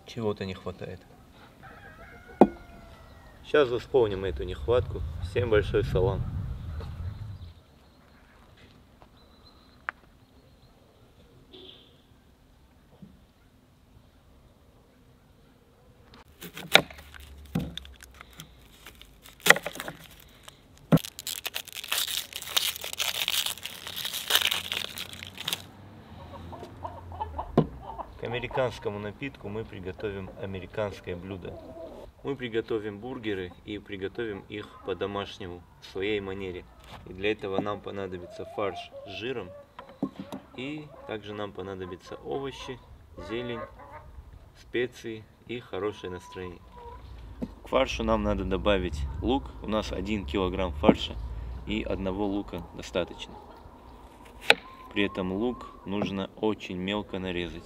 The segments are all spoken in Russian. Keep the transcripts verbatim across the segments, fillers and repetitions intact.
чего-то не хватает. Сейчас восполним эту нехватку. Всем большой салам. К американскому напитку мы приготовим американское блюдо. Мы приготовим бургеры и приготовим их по-домашнему, в своей манере. И для этого нам понадобится фарш с жиром. И также нам понадобятся овощи, зелень, специи и хорошее настроение. К фаршу нам надо добавить лук. У нас один килограмм фарша и одного лука достаточно. При этом лук нужно очень мелко нарезать.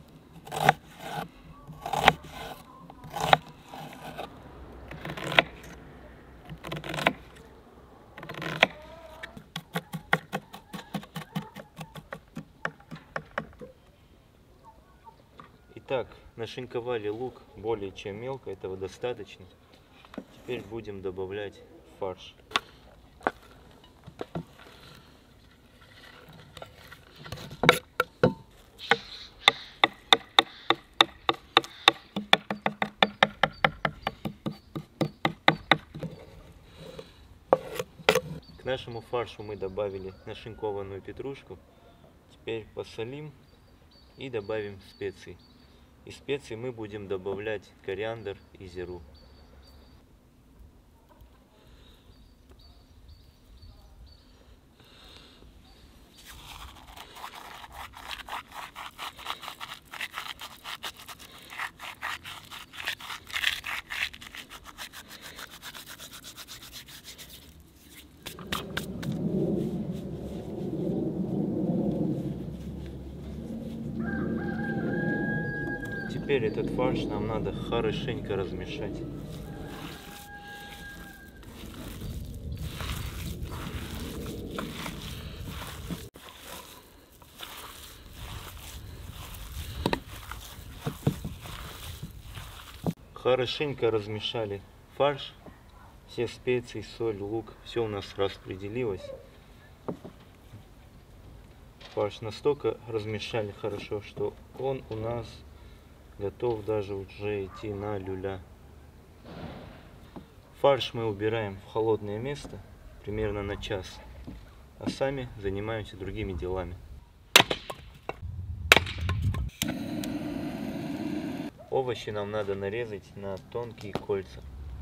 Итак, нашинковали лук более чем мелко, этого достаточно. Теперь будем добавлять фарш. К нашему фаршу мы добавили нашинкованную петрушку. Теперь посолим и добавим специи. Из специй мы будем добавлять кориандр и зиру. Теперь этот фарш нам надо хорошенько размешать. Хорошенько размешали фарш, все специи, соль, лук, все у нас распределилось. Фарш настолько размешали хорошо, что он у нас готов даже уже идти на люля. Фарш мы убираем в холодное место примерно на час, а сами занимаемся другими делами. Овощи нам надо нарезать на тонкие кольца.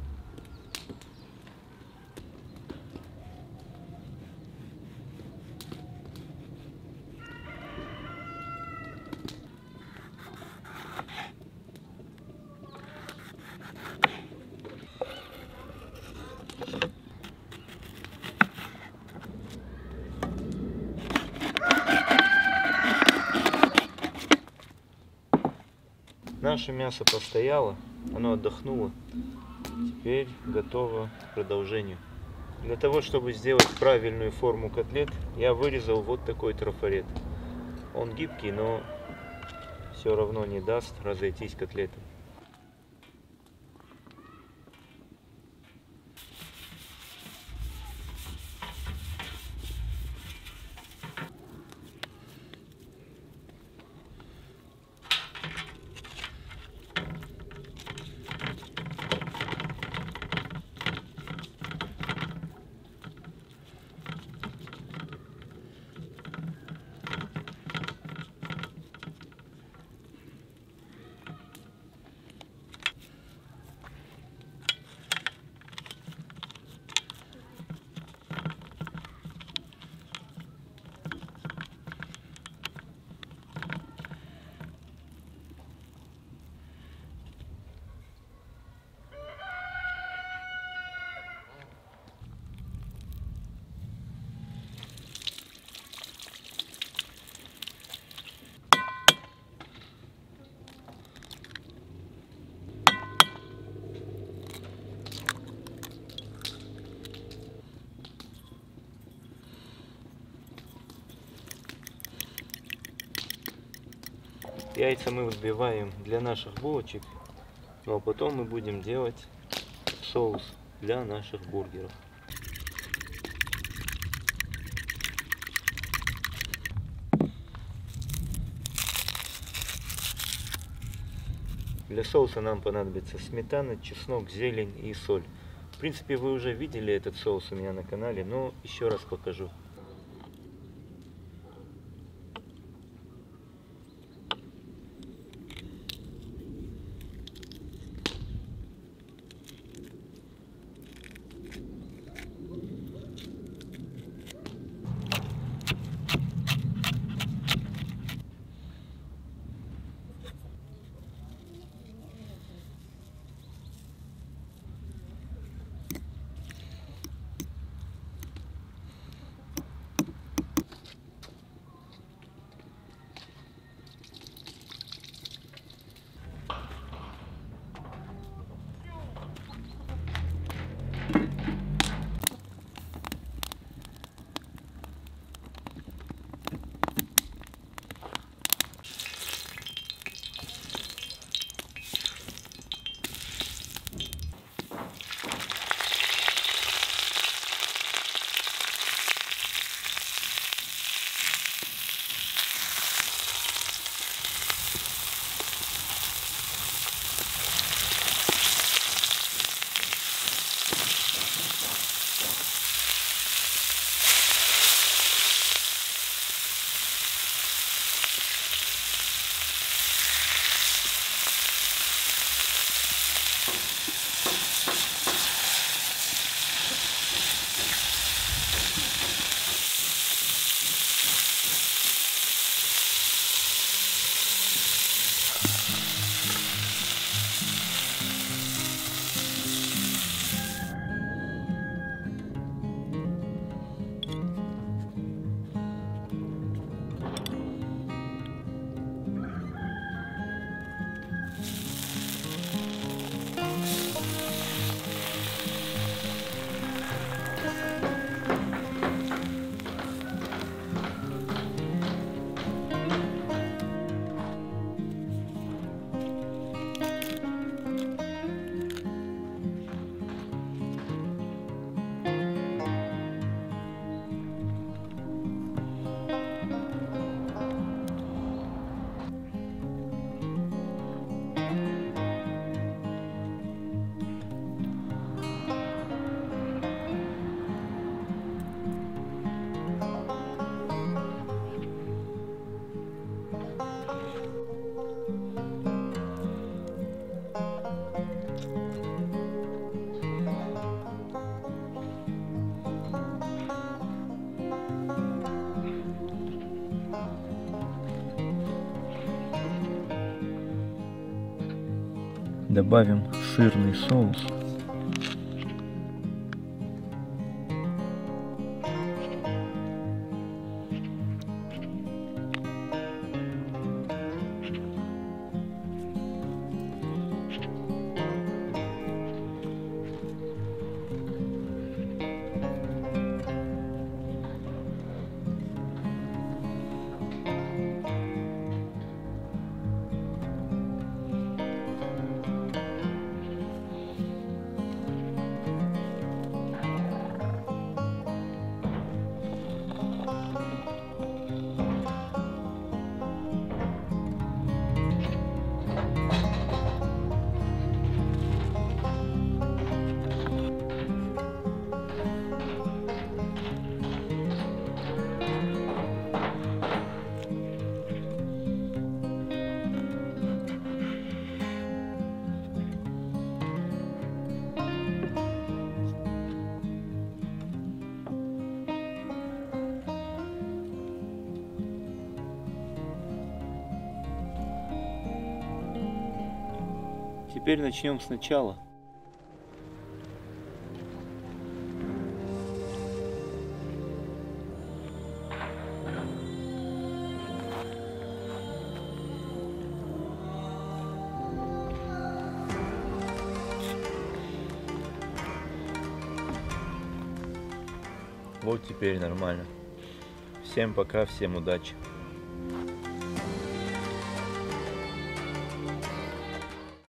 Наше мясо постояло, оно отдохнуло, теперь готово к продолжению. Для того, чтобы сделать правильную форму котлет, я вырезал вот такой трафарет. Он гибкий, но все равно не даст разойтись котлеты. Яйца мы взбиваем для наших булочек, ну а потом мы будем делать соус для наших бургеров. Для соуса нам понадобится сметана, чеснок, зелень и соль. В принципе, вы уже видели этот соус у меня на канале, но еще раз покажу. Добавим сырный соус. Теперь начнем сначала. Вот теперь нормально. Всем пока, всем удачи.